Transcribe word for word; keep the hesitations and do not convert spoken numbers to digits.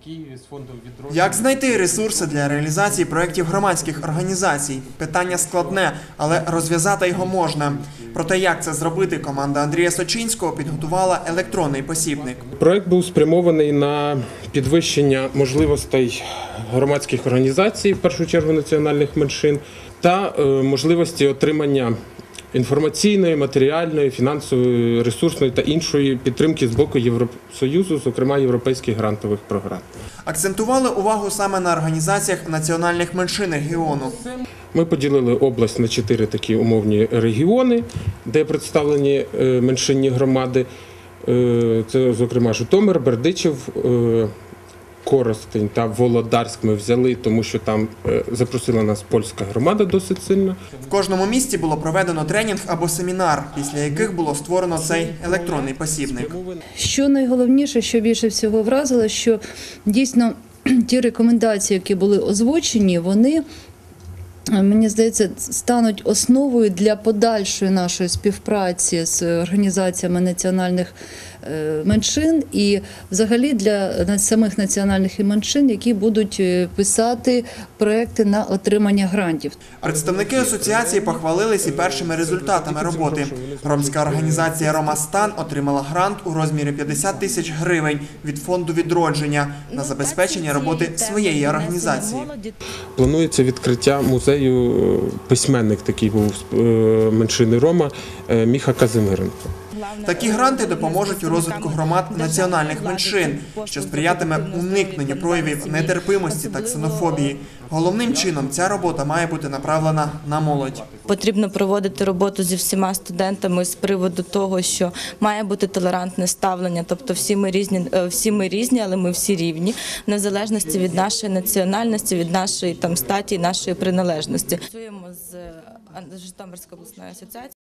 Києві з фонду відродження. Як знайти ресурси для реалізації проєктів громадських організацій? Питання складне, але розв'язати його можна. Проте як це зробити, команда Андрія Сочинського підготувала електронний посібник. Проєкт був спрямований на підвищення можливостей громадських організацій, в першу чергу національних меншин, та можливості отримання інформаційної, матеріальної, фінансової, ресурсної та іншої підтримки з боку Євросоюзу, зокрема європейських грантових програм. Акцентували увагу саме на організаціях національних меншин регіону. Ми поділили область на чотири такі умовні регіони, де представлені меншинні громади. Це, зокрема, Житомир, Бердичів, Коростень та Володарськ ми взяли, тому що там запросила нас польська громада досить сильно. В кожному місті було проведено тренінг або семінар, після яких було створено цей електронний посібник. Що найголовніше, що більше всього вразило, що дійсно ті рекомендації, які були озвучені, вони, мені здається, стануть основою для подальшої нашої співпраці з організаціями національних меншин і взагалі для самих національних меншин, які будуть писати проекти на отримання грантів. Представники асоціації похвалились і першими результатами роботи. Ромська організація «Ромастан» отримала грант у розмірі п'ятдесят тисяч гривень від фонду відродження на забезпечення роботи своєї організації. Планується відкриття музею, письменник такий був меншини Рома, Міха Казимиренко. Такі гранти допоможуть у розвитку громад національних меншин, що сприятиме уникненню проявів нетерпимості та ксенофобії. Головним чином ця робота має бути направлена на молодь. Потрібно проводити роботу зі всіма студентами з приводу того, що має бути толерантне ставлення, тобто всі ми різні, всі ми різні, але ми всі рівні, в незалежності від нашої національності, від нашої там статі, нашої приналежності. Працюємо з Житомирською обласною асоціацією.